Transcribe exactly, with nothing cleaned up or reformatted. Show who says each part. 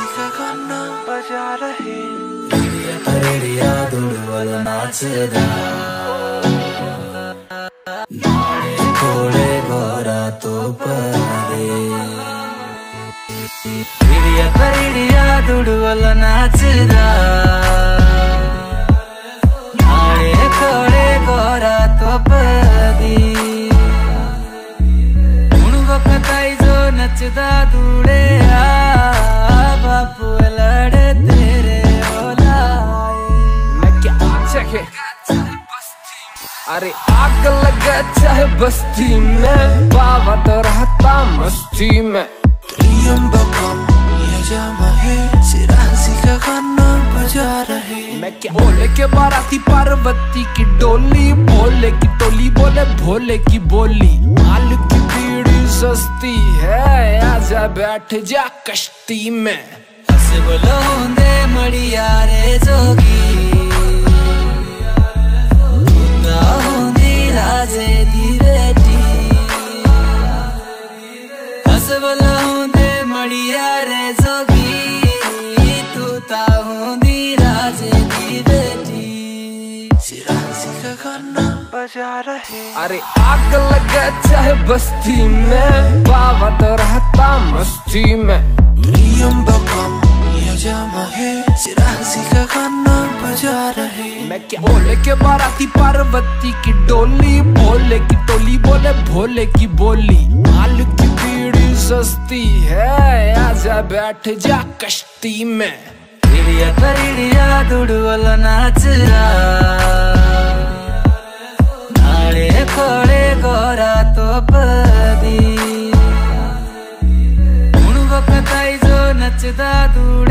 Speaker 1: हंसी का गाना बजा रहे
Speaker 2: रेडिया दुड़वल नाचदा नाड़े कोड़े गोरा तो परे रेडिया रेडिया दुड़वल नाचदा नाड़े कोड़े गोरा तो पदी हुण वकताई जो नचदा दूड़े आ बापू लड़े तेरे
Speaker 3: अरे आग लगा चाहे बस्ती में बाबा तो रहता मस्ती में
Speaker 1: ये जामा है सिरा हंसी का गाना बजा रहे
Speaker 3: मैं क्या बोले के बाराती पार्वती की डोली भोले की टोली बोले भोले की बोली माल की बीड़ी सस्ती है आजा बैठ जा कश्ती में
Speaker 2: हंस बोलोंदे मड़िया रे जोगी राजे दी बेटी हंस बोलोंदे मड़िया रे जोगी तू ताऊंदी राजे दी बेटी
Speaker 1: सिरा हंसी का गाना बजा रहे
Speaker 3: अरे आग लगा चाहे बस्ती में बाबा तो रहता मस्ती में
Speaker 1: ये जामा है सिरा हंसी का गाना बजा रहे
Speaker 3: मैं क्या बोले के बाराती पार्वती की डोली भोले की टोली बोले भोले की बोली माल की बीड़ी सस्ती है आजा बैठ जा कश्ती में
Speaker 2: रेडिया रेडिया दुड़वल नाचदा नाड़े खोड़े गोरा तो पदी हुण वकताई जो नचदा दूड़े